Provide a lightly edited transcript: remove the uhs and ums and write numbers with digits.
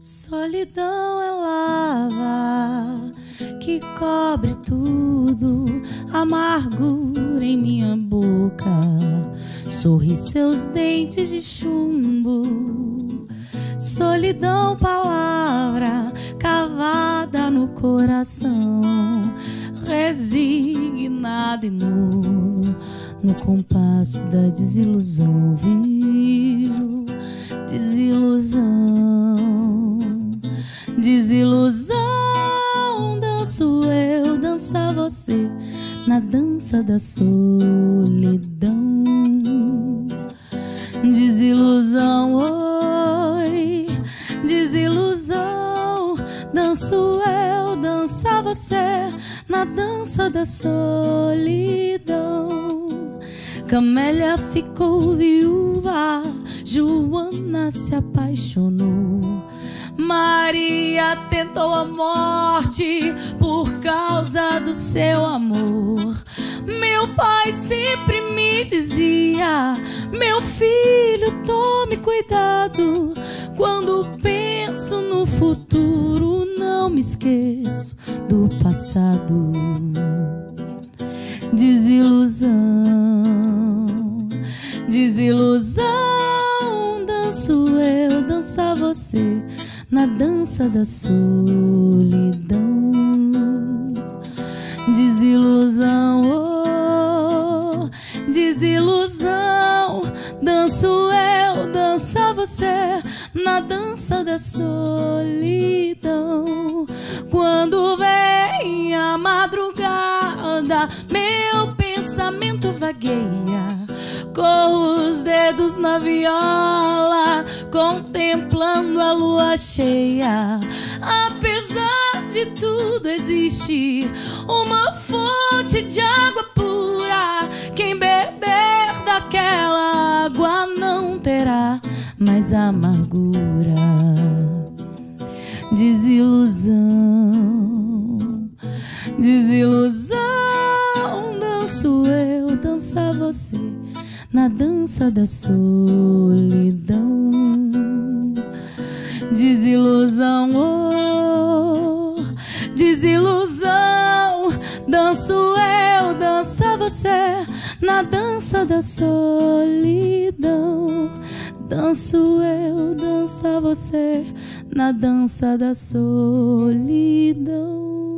Solidão é lava que cobre tudo, amargura em minha boca, sorri seus dentes de chumbo. Solidão, palavra cavada no coração, resignado e mudo no compasso da desilusão, viu? Desilusão, desilusão. Danço eu, dança você na dança da solidão. Desilusão, oi, desilusão. Danço eu, dança você na dança da solidão. Camélia ficou viúva, Joana se apaixonou, Maria tentou a morte por causa do seu amor. Meu pai sempre me dizia: meu filho, tome cuidado. Quando penso no futuro, não me esqueço do passado. Desilusão, desilusão. Danço eu, dança você na dança da solidão. Desilusão, oh, desilusão. Danço eu, dança você na dança da solidão. Quando vem a madrugada, meu pensamento vagueia, corro os dedos na viola, contemplando a lua cheia. Apesar de tudo, existe uma fonte de água pura. Quem beber daquela água não terá mais amargura. Desilusão, desilusão. Danço eu, dança você na dança da solidão. Desilusão, oh, desilusão. Danço eu, dança você na dança da solidão. Danço eu, dança você na dança da solidão.